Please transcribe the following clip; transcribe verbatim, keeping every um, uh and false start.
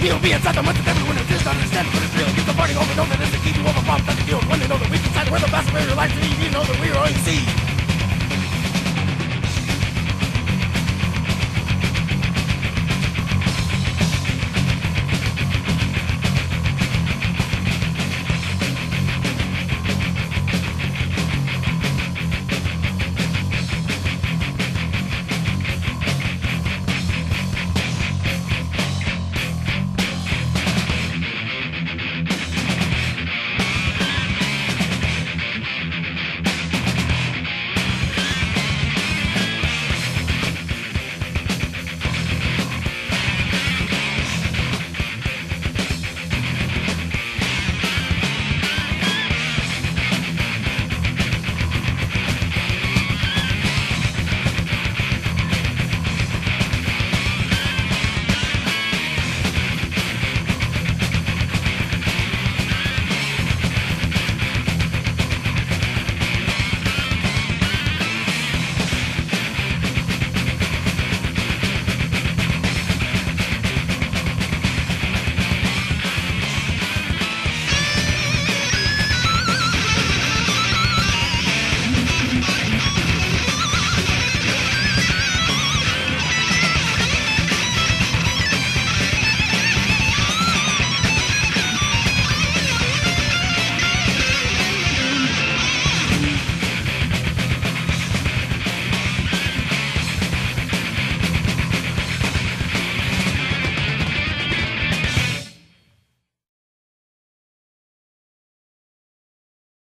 You'll be inside the month of everyone who just understand what is real. Keep the party over, know that it's to keep you over problems that you deal. When they know that we can decide where the best of your life to lead, you know that we are all you see.